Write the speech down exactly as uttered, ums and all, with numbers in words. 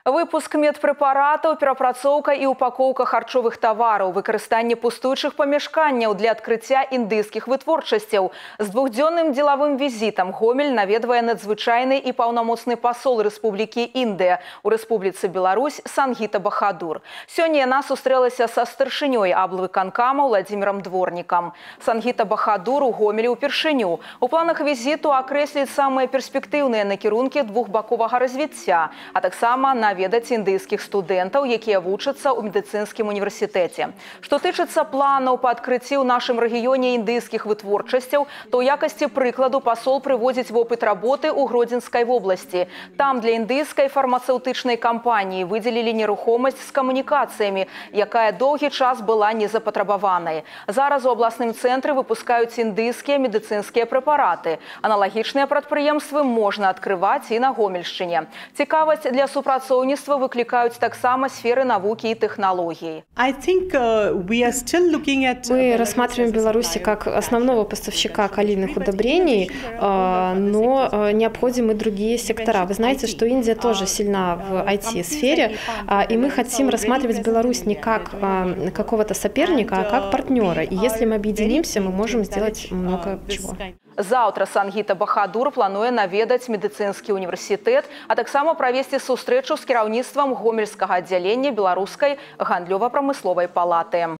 Выпуск медпрэпаратаў, перапрацоўка і упакоўка харчовых тавараў, выкарыстанне пустуючых памяшканняў для адкрыцця індыйскіх вытворчасцяў. З двухдзённым дзелавым візітам Гомель наведвае надзвычайны і паўнамоцны пасол Рэспублікі Індыя у Рэспубліцы Беларусь Сангіта Бахадур. Сёння яна сустрэлася са старшынёй аблвыканкама Владзімірам Дворнікам. Сангіта Бахадур у Гомелі ўпершыню. У планах візіту акрэсліць самыя перспектыўныя накірункі двухбаковага развіцця, а таксама на ведаць індыйскіх студэнтаў, якія вучацца ў медыцынскім універсітэце. Што тычыцца планаў па адкрыцці ў нашым рэгіёне індыйскіх вытворчасцяў, то ў якасці прыкладу пасол прыводзіць вопыт работы ў Гродзенскай вобласці. Там для індыйскай фармацэўтычнай кампаніі выдзелілі нерухомасць з камунікацыямі, якая доўгі час была незапатрабаванай. Зараз у абласным цэнтры выпускаюць індыйскія медыцынскія прэпараты. Аналагічныя прадпрыемствы можна адкрываць і на Гомельшчыне. Цікавасць для супрацоўніцтва выклікаюць таксама сферы навукі і тэхналогій. Мы рассматриваем Беларусь как основного поставщика калийных удобрений, но необходимы другие сектора. Вы знаете, что Индия тоже сильна в ай ти-сфере, и мы хотим рассматривать Беларусь не как какого-то соперника, а как партнера. И если мы объединимся, мы можем сделать много чего. Заўтра Сангіта Бахадур плануе наведаць медыцынскі універсітэт, а таксама правесці сустрэчу з кіраўніцтвам гомельскага аддзялення Беларускай гандлёва-прамысловай палаты.